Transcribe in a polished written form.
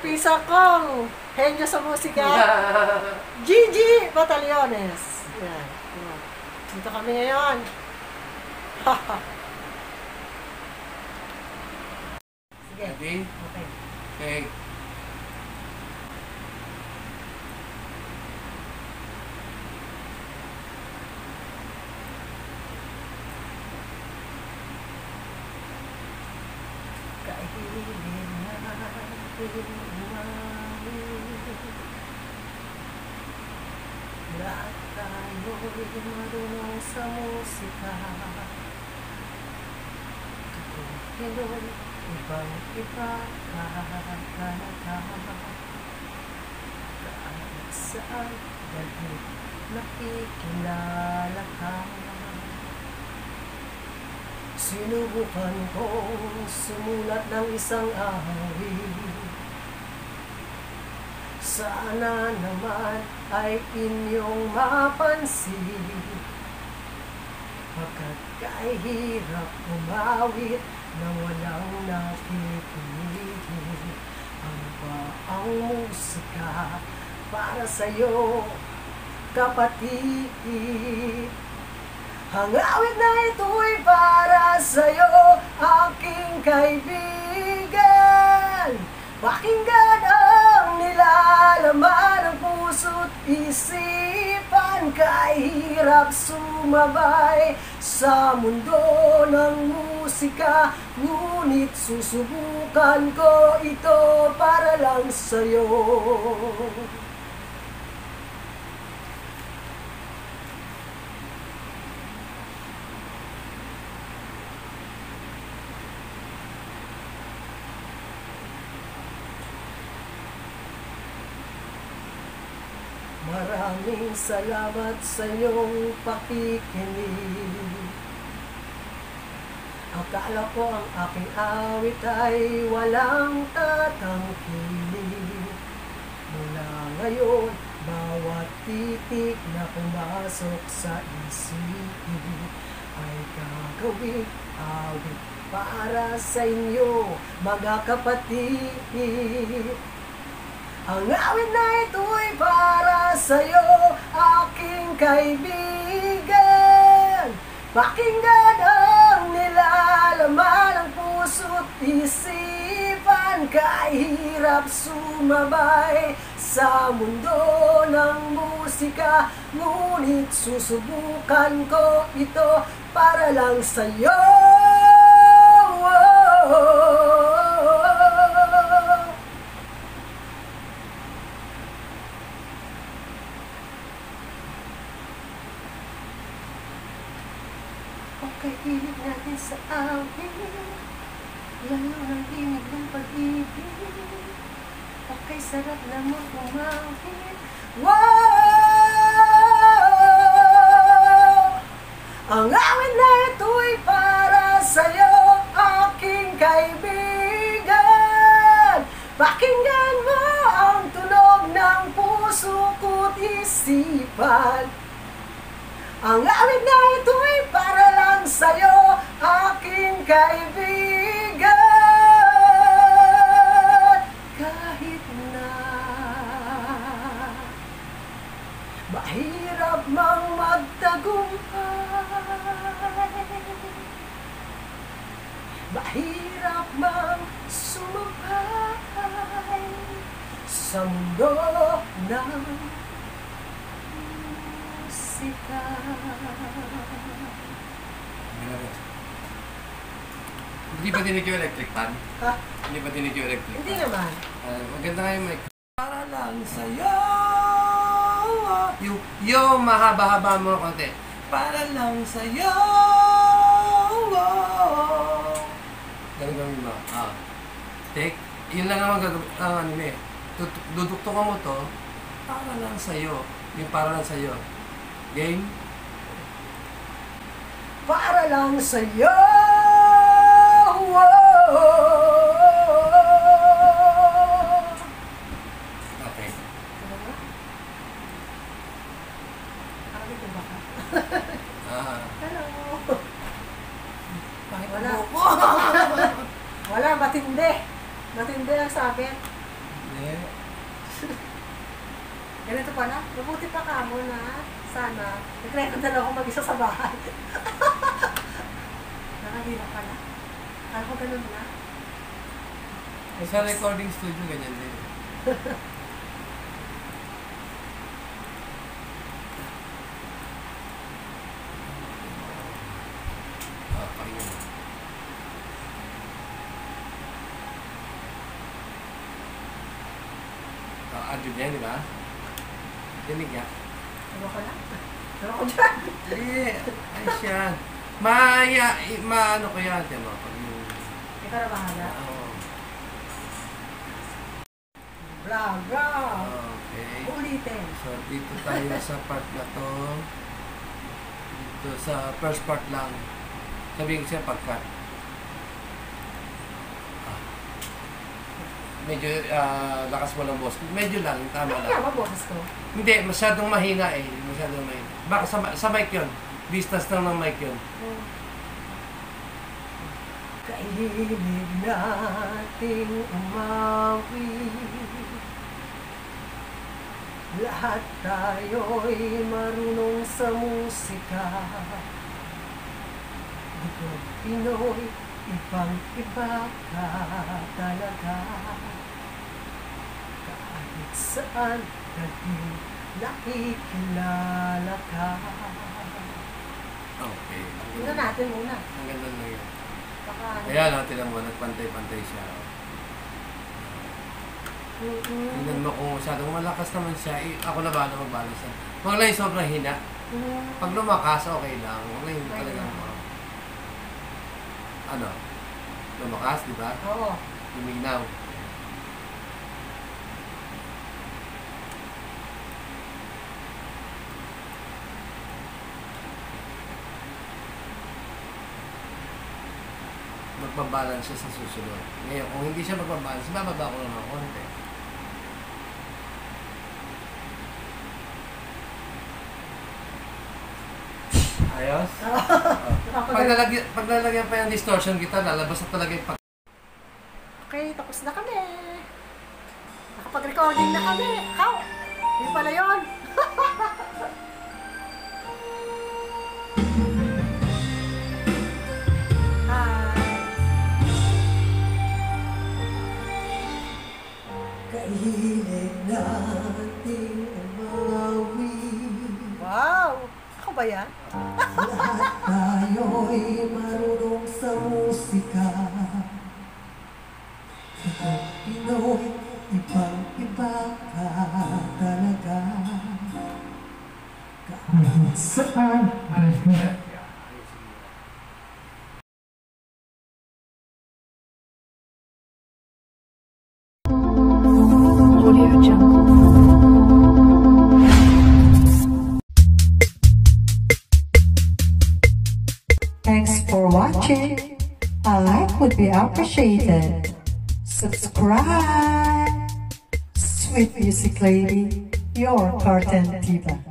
isa kong henyo sa musika, Gigi Batallones. Yan. Dito kami ngayon. Sige. Ready? Okay. Okay. Lahat tayo'y marunong sa musika. Tutukin ibang-iba kakanta. Kahit saan dahil nakikilala ka. Sinubukan kong sumulat ng isang awit. Sana naman ay inyong mapansin, pagkat kahirap umawit na walang nakikinig. Ano ba ang musika para sa'yo, kapatid? Ang awit na ito'y para sa'yo, aking kaibigan. Pakinggan ang nilalaman ng puso't isipan. Kahirap sumabay sa mundo ng musika, ngunit susubukan ko ito para lang sa'yo. Maraming salamat sa iyong pakikinig. Akala ko ang aking awit ay walang tatangkilik. Mula ngayon, bawat titik na pumasok sa isip ay gagawing awit para sa inyo, mga kapatid. Ang awit na ito'y para sa'yo, aking kaibigan. Pakinggan ang nilalaman ng puso't isipan. Kahirap sumabay sa mundo ng musika, ngunit susubukan ko ito para lang sa'yo. Okay, hilig natin sa awit, lalo ng tinig ng pag-ibig. Okay, sarap naman umawit. Wow! Ang awit na ito'y para sa'yo, aking kaibigan. Pakinggan mo ang tunog ng puso ko't isipan. Ang awit na ito'y para lang sa'yo, aking kaibigan. Kahit na mahirap mang magtagumpay, mahirap mang sumabay sa mundo ng musika. Hindi ba dinig yung electric fan? Ha? Hindi ba dinig yung electric fan? Hindi naman. Maganda nga yung mic. Para lang sa'yo. Yung mahaba-haba mo konti. Para lang sa'yo. Ganun mo. Take. Yun lang naman ano eh. Duduktungan mo to. Para lang sa'yo. Yung para lang sa'yo. Game? Para lang sa'yo. Okay. Hello. Bakit Wala. mo ko? Wala, matindi. Matindi ang sabit. Hindi. Yeah. Ganito pala, mabuti pa ka mo na sana. Nag-record na lang ako mag-isa sa bahay. Nakahirap pala. Kala ko ganun na. Sa recording studio, ganyan din. Pakinggan. Adyo niya, di ba? Dinig niya. Ano ko na? Ano ko dyan? Ay siya. Maano ko yan, di ba? Pag yung... Ikaw na bahala. Oo. Bra, bra. Okay. Ulitin. So, dito tayo sa part na to. Dito sa first part lang. Sabihin ko siya pagkat. Medyo lakas mo ng boss. Medyo lang, tama Ay, lang. ba boses ko? Hindi, masyadong mahina eh. Masyadong mahina. Baka sa mic yun. Distance lang ng mic yun. Kahilig nating umawi, lahat tayo'y marunong sa musika. Bukod Pinoy, ibang-iba ka talaga. Kahit saan natin nakikilala ka. Okay. Tingnan natin muna. Ang ganda na yun. Baka Kaya natin lang mo, nagpantay-pantay siya. Tingnan mo kung masyadong malakas naman siya, ako na bahala mag-balance yan. Huwag lang yung sobrang hina. Pag lumakas, okay lang. Huwag lang yung talagang ano, lumakas, di ba? Oo. Luminaw. Magbabalance siya sa susunod. Ngayon, kung hindi siya magbabalance, bababa ko lang ng konti. Ayos? Pag lalagyan pa yung distortion guitar, lalabas na talaga yung Okay, tapos na kami. Nakapag-recording na kami. How? Yun pala yun. Kahilig nating umawi. Wow! Ako ba yan? Lahat tayo'y marunong sa musika. Ikaw Pinoy, ibang-iba ka talaga. Kahit saan Audio Jungle. Thanks for watching. A like would be appreciated. Subscribe. Sweet Music Lady, your Carten Diva.